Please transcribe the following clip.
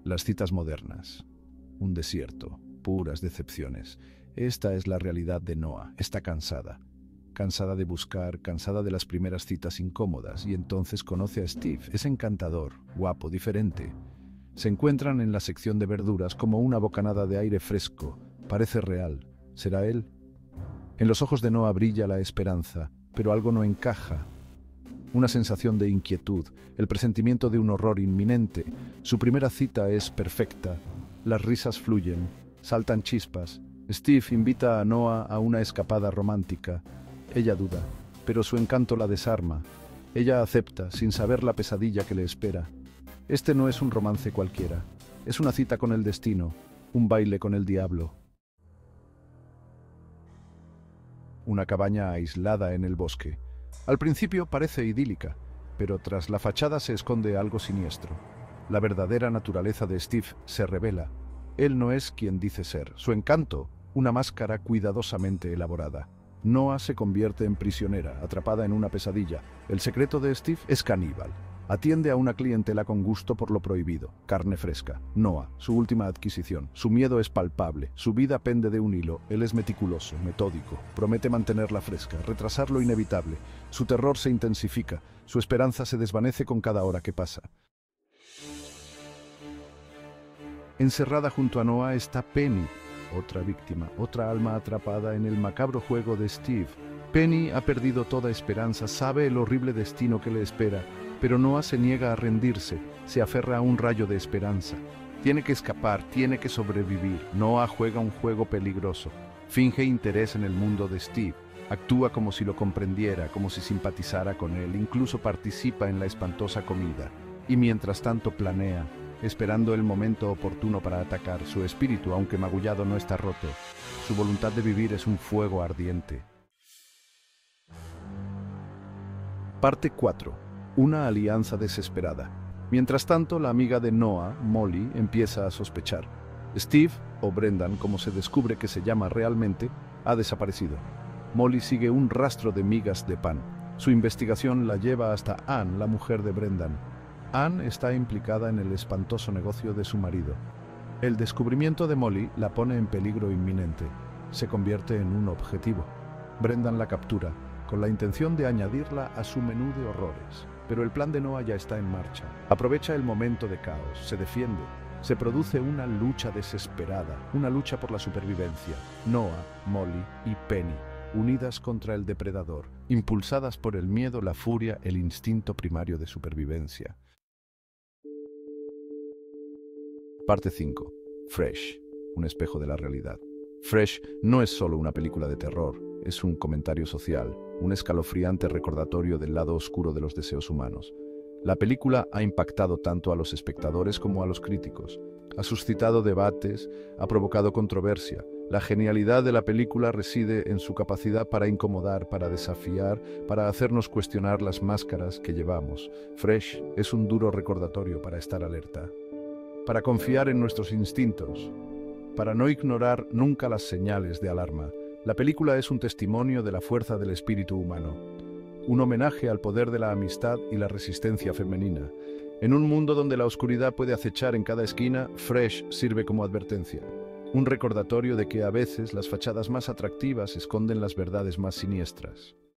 Las citas modernas. Un desierto, puras decepciones. Esta es la realidad de Noah. Está cansada. Cansada de buscar, cansada de las primeras citas incómodas, y entonces conoce a Steve. Es encantador, guapo, diferente. Se encuentran en la sección de verduras como una bocanada de aire fresco. Parece real. ¿Será él? En los ojos de Noah brilla la esperanza, pero algo no encaja. Una sensación de inquietud, el presentimiento de un horror inminente. Su primera cita es perfecta. Las risas fluyen, saltan chispas. Steve invita a Noah a una escapada romántica. Ella duda, pero su encanto la desarma. Ella acepta, sin saber la pesadilla que le espera. Este no es un romance cualquiera. Es una cita con el destino, un baile con el diablo. Una cabaña aislada en el bosque. Al principio parece idílica, pero tras la fachada se esconde algo siniestro. La verdadera naturaleza de Steve se revela. Él no es quien dice ser. Su encanto, una máscara cuidadosamente elaborada. Noah se convierte en prisionera, atrapada en una pesadilla. El secreto de Steve es caníbal. Atiende a una clientela con gusto por lo prohibido. Carne fresca. Noah, su última adquisición. Su miedo es palpable. Su vida pende de un hilo. Él es meticuloso, metódico. Promete mantenerla fresca, retrasar lo inevitable. Su terror se intensifica. Su esperanza se desvanece con cada hora que pasa. Encerrada junto a Noah está Penny, otra víctima, otra alma atrapada en el macabro juego de Steve. Penny ha perdido toda esperanza, sabe el horrible destino que le espera, pero Noah se niega a rendirse, se aferra a un rayo de esperanza. Tiene que escapar, tiene que sobrevivir. Noah juega un juego peligroso. Finge interés en el mundo de Steve. Actúa como si lo comprendiera, como si simpatizara con él, incluso participa en la espantosa comida. Y mientras tanto planea, esperando el momento oportuno para atacar. Su espíritu, aunque magullado, no está roto. Su voluntad de vivir es un fuego ardiente. Parte 4. Una alianza desesperada. Mientras tanto, la amiga de Noah, Molly, empieza a sospechar. Steve, o Brendan, como se descubre que se llama realmente, ha desaparecido. Molly sigue un rastro de migas de pan. Su investigación la lleva hasta Ann, la mujer de Brendan. Ann está implicada en el espantoso negocio de su marido. El descubrimiento de Molly la pone en peligro inminente. Se convierte en un objetivo. Brendan la captura, con la intención de añadirla a su menú de horrores. Pero el plan de Noah ya está en marcha. Aprovecha el momento de caos, se defiende. Se produce una lucha desesperada, una lucha por la supervivencia. Noah, Molly y Penny, unidas contra el depredador, impulsadas por el miedo, la furia, el instinto primario de supervivencia. Parte 5. Fresh, un espejo de la realidad. Fresh no es solo una película de terror, es un comentario social, un escalofriante recordatorio del lado oscuro de los deseos humanos. La película ha impactado tanto a los espectadores como a los críticos. Ha suscitado debates, ha provocado controversia. La genialidad de la película reside en su capacidad para incomodar, para desafiar, para hacernos cuestionar las máscaras que llevamos. Fresh es un duro recordatorio para estar alerta, para confiar en nuestros instintos, para no ignorar nunca las señales de alarma. La película es un testimonio de la fuerza del espíritu humano, un homenaje al poder de la amistad y la resistencia femenina. En un mundo donde la oscuridad puede acechar en cada esquina, Fresh sirve como advertencia, un recordatorio de que a veces las fachadas más atractivas esconden las verdades más siniestras.